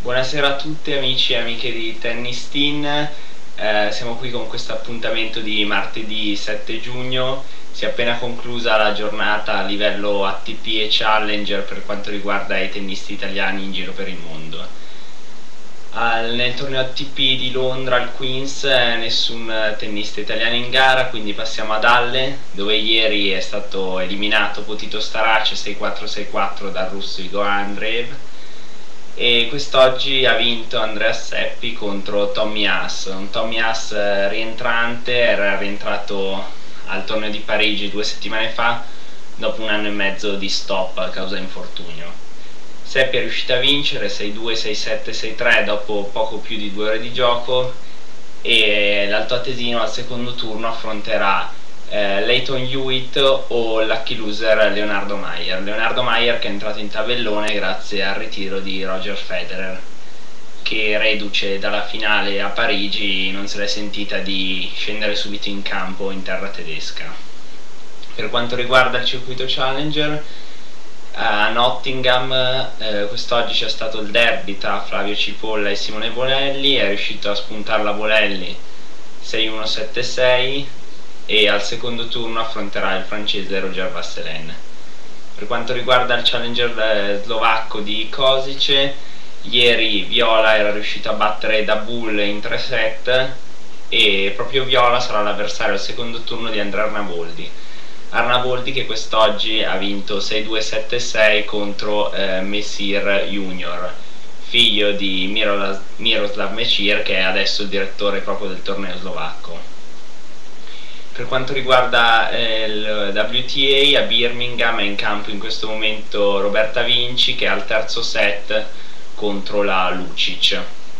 Buonasera a tutti amici e amiche di Tennis Teen. Siamo qui con questo appuntamento di martedì 7 giugno. Si è appena conclusa la giornata a livello ATP e Challenger per quanto riguarda i tennisti italiani in giro per il mondo. Nel torneo ATP di Londra al Queen's nessun tennista italiano in gara, quindi passiamo ad Halle, dove ieri è stato eliminato Potito Starace 6-4-6-4 dal russo Igor Andreev, e quest'oggi ha vinto Andrea Seppi contro Tommy Haas, un Tommy Haas rientrante. Era rientrato al torneo di Parigi 2 settimane fa dopo un anno e mezzo di stop a causa infortunio. Seppi è riuscito a vincere 6-2, 6-7, 6-3 dopo poco più di 2 ore di gioco, e l'altoatesino al secondo turno affronterà Lleyton Hewitt o lucky loser Leonardo Mayer. Leonardo Mayer che è entrato in tabellone grazie al ritiro di Roger Federer, che reduce dalla finale a Parigi non se l'è sentita di scendere subito in campo in terra tedesca. Per quanto riguarda il circuito Challenger, a Nottingham quest'oggi c'è stato il derby tra Flavio Cipolla e Simone Bolelli. È riuscito a spuntare la Bolelli 6-1-7-6 e al secondo turno affronterà il francese Roger Vasselin. Per quanto riguarda il challenger slovacco di Kosice, ieri Viola era riuscito a battere Dabul in 3 set e proprio Viola sarà l'avversario al secondo turno di Andrea Arnaboldi. Arnaboldi che quest'oggi ha vinto 6-2-7-6 contro Messir Junior, figlio di Miroslav Mečír, che è adesso il direttore proprio del torneo slovacco. Per quanto riguarda il WTA, a Birmingham è in campo in questo momento Roberta Vinci, che è al terzo set contro la Lucic.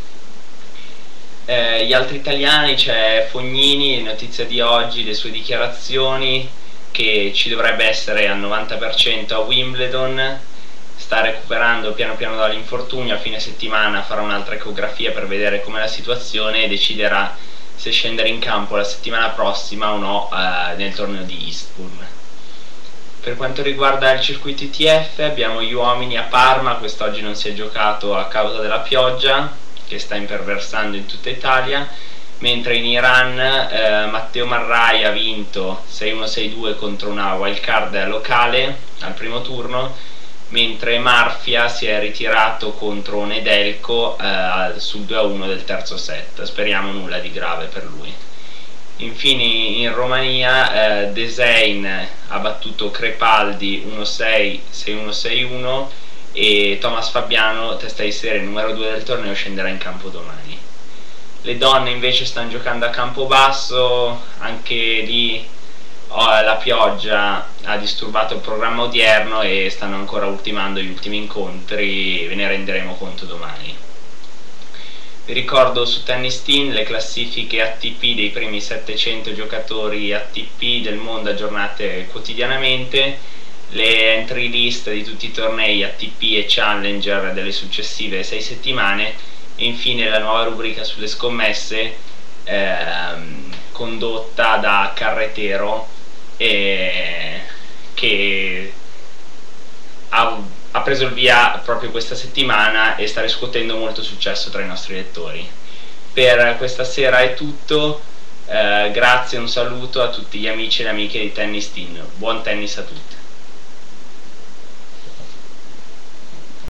Gli altri italiani, c'è Fognini, notizia di oggi, le sue dichiarazioni che ci dovrebbe essere al 90% a Wimbledon, sta recuperando piano piano dall'infortunio. A fine settimana farà un'altra ecografia per vedere com'è la situazione e deciderà se scendere in campo la settimana prossima o no nel torneo di Eastbourne. Per quanto riguarda il circuito ITF abbiamo gli uomini a Parma. Quest'oggi non si è giocato a causa della pioggia che sta imperversando in tutta Italia, mentre in Iran Matteo Marrai ha vinto 6-1-6-2 contro una wildcard locale al primo turno, mentre Marfia si è ritirato contro Nedelko sul 2-1 del terzo set. Speriamo nulla di grave per lui. Infine in Romania Desein ha battuto Crepaldi 1-6, 6-1, 6-1 e Thomas Fabiano, testa di serie numero 2 del torneo, scenderà in campo domani. Le donne invece stanno giocando a Campobasso, anche lì la pioggia ha disturbato il programma odierno e stanno ancora ultimando gli ultimi incontri, ve ne renderemo conto domani. Vi ricordo su Tennis Teen le classifiche ATP dei primi 700 giocatori ATP del mondo aggiornate quotidianamente, le entry list di tutti i tornei ATP e Challenger delle successive 6 settimane, e infine la nuova rubrica sulle scommesse condotta da Carretero, che ha preso il via proprio questa settimana e sta riscuotendo molto successo tra i nostri lettori. Per questa sera è tutto, grazie e un saluto a tutti gli amici e le amiche di Tennis Teen. Buon tennis a tutti.